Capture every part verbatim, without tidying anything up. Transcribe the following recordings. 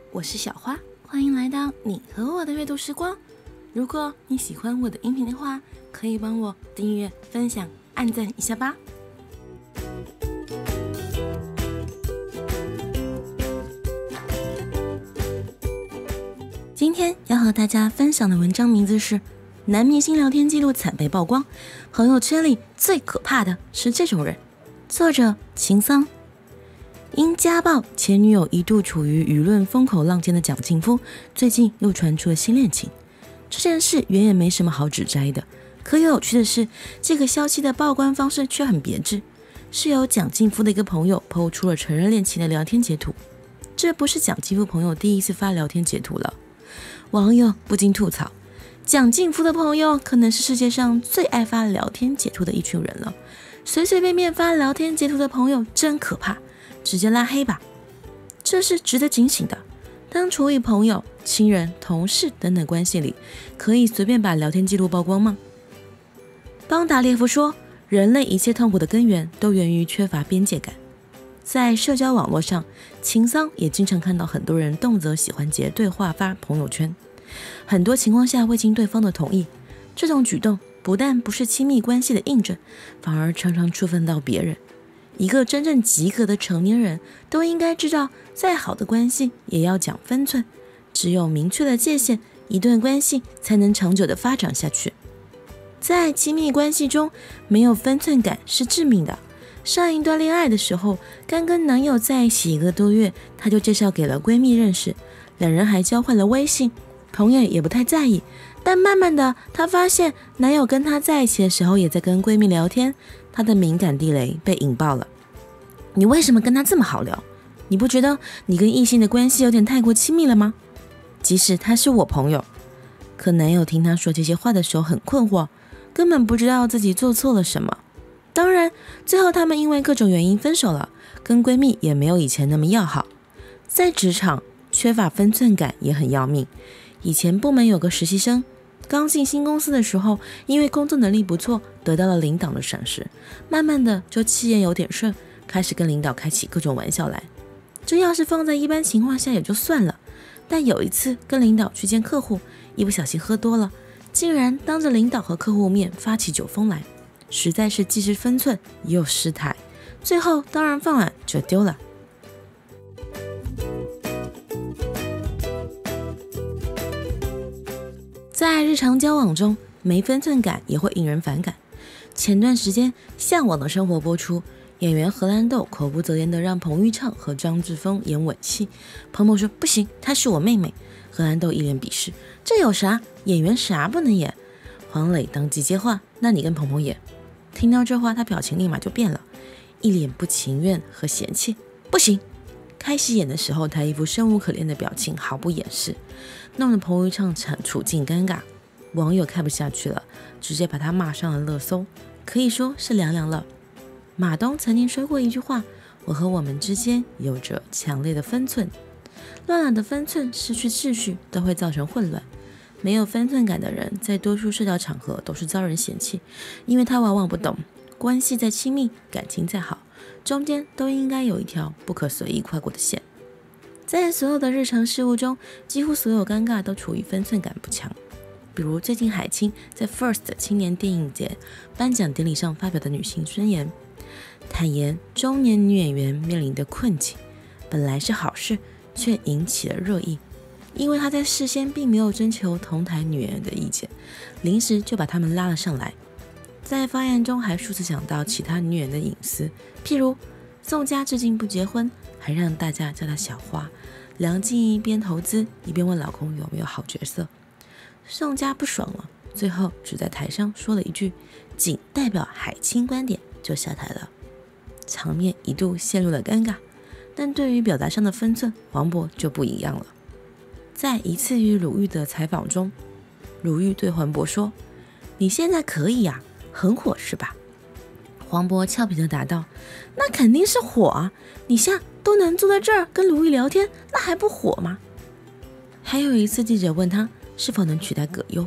我是小花，欢迎来到你和我的阅读时光。如果你喜欢我的音频的话，可以帮我订阅、分享、按赞一下吧。今天要和大家分享的文章名字是男明星聊天记录惨被曝光，朋友圈里最可怕的是这种人。作者秦桑。因家暴，前女友一度处于舆论风口浪尖的蒋劲夫，最近又传出了新恋情。这件事远远没什么好指摘的，可有趣的是，这个消息的曝光方式却很别致，是由蒋劲夫的一个朋友 po 出了承认恋情的聊天截图。这不是蒋劲夫朋友第一次发聊天截图了，网友不禁吐槽，蒋劲夫的朋友可能是世界上最爱发聊天截图的一群人了，随随便便发聊天截图的朋友真可怕，直接拉黑吧。这是值得警醒的，当处于朋友、亲人、同事等等关系里，可以随便把聊天记录曝光吗？邦达列夫说，人类一切痛苦的根源都源于缺乏边界感。在社交网络上，秦桑也经常看到很多人动辄喜欢截对话发朋友圈，很多情况下未经对方的同意，这种举动不但不是亲密关系的印证，反而常常触犯到别人。一个真正及格的成年人都应该知道，再好的关系也要讲分寸，只有明确的界限，一段关系才能长久的发展下去。在亲密关系中，没有分寸感是致命的。上一段恋爱的时候，刚跟男友在一起一个多月，她就介绍给了闺蜜认识，两人还交换了微信，朋友也不太在意。但慢慢的，她发现男友跟她在一起的时候也在跟闺蜜聊天，她的敏感地雷被引爆了。你为什么跟他这么好聊？你不觉得你跟异性的关系有点太过亲密了吗？即使他是我朋友，可男友听他说这些话的时候很困惑，根本不知道自己做错了什么。当然，最后他们因为各种原因分手了，跟闺蜜也没有以前那么要好。在职场，缺乏分寸感也很要命。以前部门有个实习生，刚进新公司的时候，因为工作能力不错，得到了领导的赏识，慢慢的就气焰有点顺，开始跟领导开起各种玩笑来。这要是放在一般情况下也就算了，但有一次跟领导去见客户，一不小心喝多了，竟然当着领导和客户面发起酒疯来，实在是既失分寸又失态，最后当然饭碗就丢了。在日常交往中，没分寸感也会引人反感。前段时间《向往的生活》播出，演员荷兰豆口不择言的让彭昱畅和张志峰演吻戏，彭某说不行，她是我妹妹。荷兰豆一脸鄙视，这有啥？演员啥不能演？黄磊当即接话，那你跟彭彭演。听到这话，他表情立马就变了，一脸不情愿和嫌弃，不行。开始演的时候，他一副生无可恋的表情，毫不掩饰，弄得彭昱畅处境尴尬。网友看不下去了，直接把他骂上了热搜，可以说是凉凉了。马东曾经说过一句话，我和我们之间有着强烈的分寸，乱了的分寸，失去秩序都会造成混乱。没有分寸感的人，在多数社交场合都是遭人嫌弃，因为他往往不懂，关系再亲密，感情再好，中间都应该有一条不可随意跨过的线。在所有的日常事务中，几乎所有尴尬都处于分寸感不强。比如最近海清在 First 青年电影节颁奖典礼上发表的女性宣言，坦言中年女演员面临的困境本来是好事，却引起了热议，因为她在事先并没有征求同台女演员的意见，临时就把她们拉了上来。在发言中还数次讲到其他女演员的隐私，譬如宋佳至今不结婚，还让大家叫她小花。梁静一边投资一边问老公有没有好角色，宋佳不爽了，最后只在台上说了一句仅代表海清观点就下台了，场面一度陷入了尴尬。但对于表达上的分寸，黄渤就不一样了。在一次与鲁豫的采访中，鲁豫对黄渤说，你现在可以呀、啊，很火是吧？黄渤俏皮地答道，那肯定是火啊，你下都能坐在这儿跟鲁豫聊天，那还不火吗？还有一次记者问他是否能取代葛优，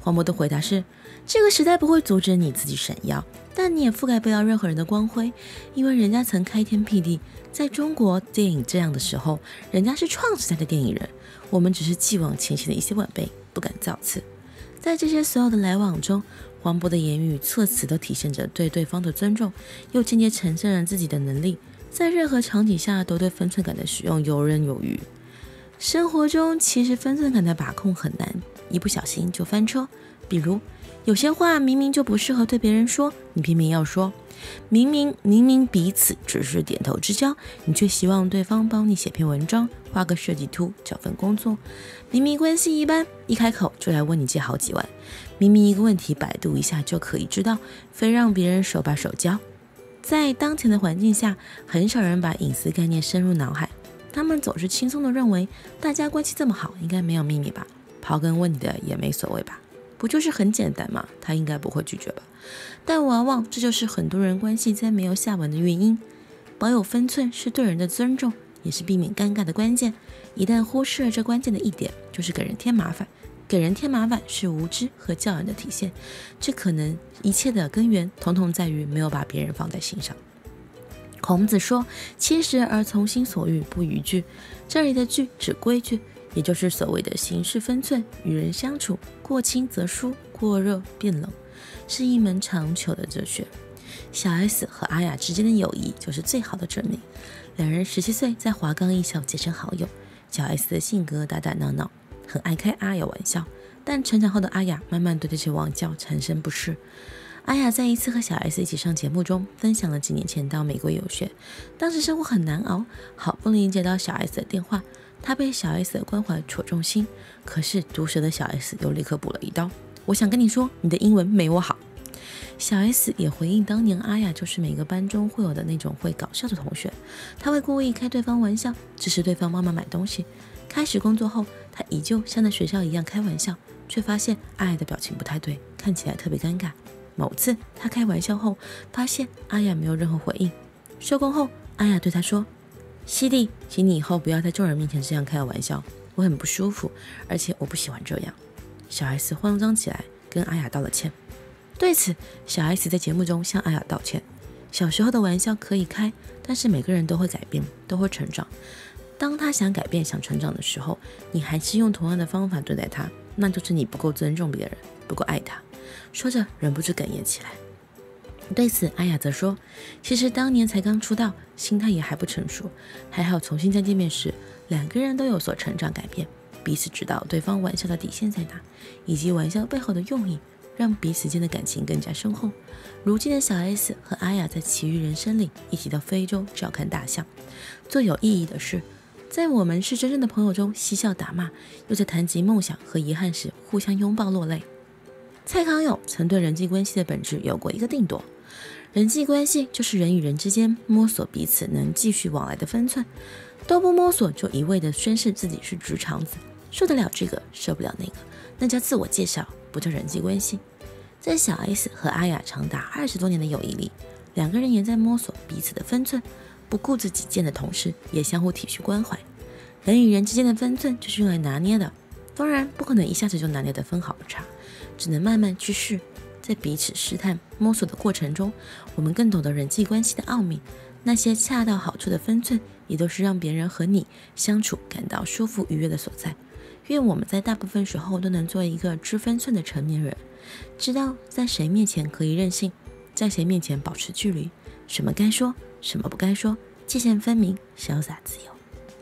黄渤的回答是，这个时代不会阻止你自己闪耀，但你也覆盖不了任何人的光辉，因为人家曾开天辟地，在中国电影这样的时候，人家是创时代的电影人，我们只是继往前行的一些晚辈，不敢造次。在这些所有的来往中，黄渤的言语措辞都体现着对对方的尊重，又间接呈现了自己的能力，在任何场景下都对分寸感的使用游刃有余。生活中其实分寸感的把控很难，一不小心就翻车。比如有些话明明就不适合对别人说，你偏偏要说；明明明明彼此只是点头之交，你却希望对方帮你写篇文章，画个设计图，找份工作；明明关系一般，一开口就来问你借好几万；明明一个问题百度一下就可以知道，非让别人手把手教。在当前的环境下，很少人把隐私概念深入脑海，他们总是轻松地认为大家关系这么好，应该没有秘密吧，刨根问底的也没所谓吧，不就是很简单吗？他应该不会拒绝吧。但往往这就是很多人关系在没有下文的原因。保有分寸是对人的尊重，也是避免尴尬的关键。一旦忽视了这关键的一点，就是给人添麻烦。给人添麻烦是无知和教养的体现，这可能一切的根源统统在于没有把别人放在心上。孔子说，七十而从心所欲不逾矩，这里的矩指规矩，也就是所谓的行事分寸。与人相处，过亲则疏，过热变冷，是一门长久的哲学。小 S 和阿雅之间的友谊就是最好的证明。两人十七岁在华冈艺校结成好友。小 S 的性格打打闹闹，很爱开阿雅玩笑，但成长后的阿雅慢慢对这些玩笑产生不适。阿雅在一次和小 S 一起上节目中分享了几年前到美国游学，当时生活很难熬，好不容易接到小 S 的电话，她被小 S 的关怀戳中心，可是毒舌的小 S 又立刻补了一刀，我想跟你说，你的英文没我好。小 S 也回应，当年阿雅就是每个班中会有的那种会搞笑的同学，她会故意开对方玩笑，支持对方帮忙买东西。开始工作后，她依旧像在学校一样开玩笑，却发现阿雅的表情不太对，看起来特别尴尬。某次她开玩笑后，发现阿雅没有任何回应。收工后，阿雅对她说，西弟，请你以后不要在众人面前这样开玩笑，我很不舒服，而且我不喜欢这样。小 S 慌张起来，跟阿雅道了歉。对此，小 S 在节目中向阿雅道歉，小时候的玩笑可以开，但是每个人都会改变，都会成长。当他想改变、想成长的时候，你还是用同样的方法对待他，那就是你不够尊重别人，不够爱他。说着，忍不住哽咽起来。对此，阿雅则说，其实当年才刚出道，心态也还不成熟，还好重新再见面时，两个人都有所成长改变，彼此知道对方玩笑的底线在哪，以及玩笑背后的用意，让彼此间的感情更加深厚。如今的小 S 和阿雅在奇遇人生里一起到非洲照看大象。最有意义的是，在我们是真正的朋友中嬉笑打骂，又在谈及梦想和遗憾时互相拥抱落泪。蔡康永曾对人际关系的本质有过一个定夺，人际关系就是人与人之间摸索彼此能继续往来的分寸，都不摸索就一味的宣示自己是直肠子，受得了这个受不了那个，那叫自我介绍，不叫人际关系。在小 S 和阿雅长达二十多年的友谊里，两个人也在摸索彼此的分寸，不顾自己见的同时，也相互体恤关怀。人与人之间的分寸就是用来拿捏的，当然不可能一下子就拿捏得分毫不差，只能慢慢去试。在彼此试探摸索的过程中，我们更懂得人际关系的奥秘，那些恰到好处的分寸，也都是让别人和你相处感到舒服愉悦的所在。愿我们在大部分时候都能做一个知分寸的成年人，知道在谁面前可以任性，在谁面前保持距离，什么该说，什么不该说，界限分明，潇洒自由。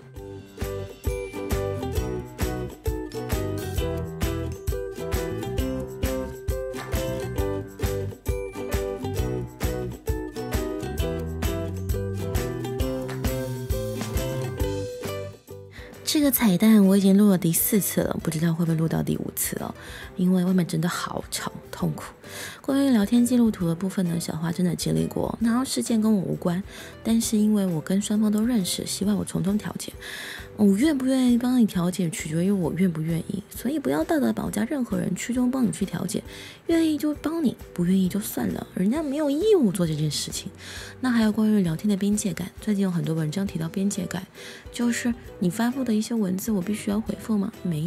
这个彩蛋我已经录了第四次了，不知道会不会录到第五次了，因为外面真的好吵，痛苦。关于聊天记录图的部分呢，小花真的经历过，然后事件跟我无关，但是因为我跟双方都认识，希望我从中调解。我愿不愿意帮你调解，取决于我愿不愿意，所以不要道德绑架任何人，去中帮你去调解，愿意就帮你，不愿意就算了，人家没有义务做这件事情。那还有关于聊天的边界感，最近有很多文章提到边界感，就是你发布的一些文字，我必须要回复吗？没有，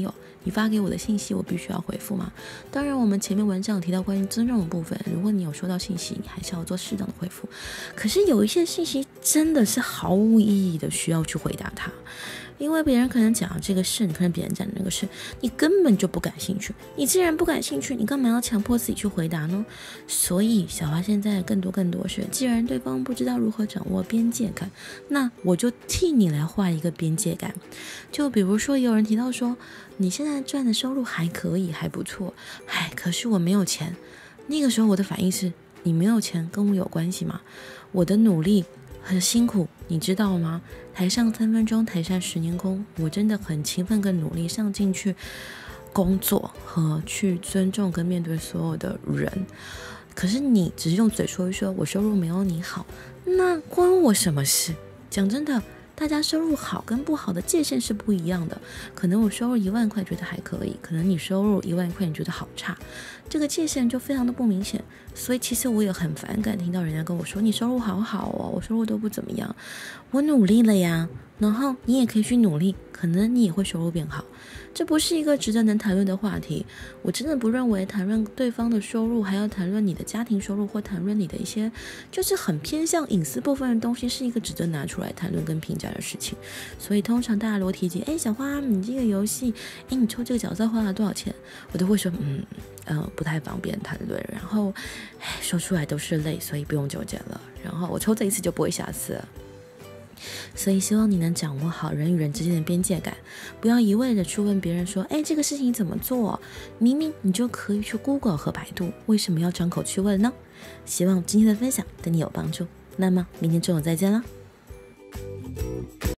你发给我的信息我必须要回复吗？当然我们前面文章有提到关于尊重的部分，如果你有收到信息，你还是要做适当的回复。可是有一些信息真的是毫无意义的需要去回答它，因为别人可能讲的这个事，你可能别人讲的那个事，你根本就不感兴趣。你既然不感兴趣，你干嘛要强迫自己去回答呢？所以小花现在更多更多是，既然对方不知道如何掌握边界感，那我就替你来画一个边界感。就比如说有人提到说，你现在赚的收入还可以，还不错，唉，可是我没有钱。那个时候我的反应是，你没有钱跟我有关系吗？我的努力很辛苦，你知道吗？台上三分钟，台下十年功，我真的很勤奋跟努力上进去工作和去尊重跟面对所有的人。可是你只是用嘴说一说，我收入没有你好，那关我什么事？讲真的，大家收入好跟不好的界限是不一样的。可能我收入一万块觉得还可以，可能你收入一万块你觉得好差，这个界限就非常的不明显。所以其实我也很反感听到人家跟我说你收入好好哦，我收入都不怎么样。我努力了呀，然后你也可以去努力，可能你也会收入变好。这不是一个值得能谈论的话题。我真的不认为谈论对方的收入，还要谈论你的家庭收入，或谈论你的一些就是很偏向隐私部分的东西，是一个值得拿出来谈论跟评价的事情。所以通常大家如果提及，哎，小花，你这个游戏，哎，你抽这个角色花了多少钱，我都会说，嗯呃，不太方便谈论，然后哎，说出来都是泪，所以不用纠结了。然后我抽这一次就不会下次了。所以希望你能掌握好人与人之间的边界感，不要一味的去问别人说，哎，这个事情怎么做？明明你就可以去 Google 和百度，为什么要张口去问呢？希望今天的分享对你有帮助，那么明天中午再见了。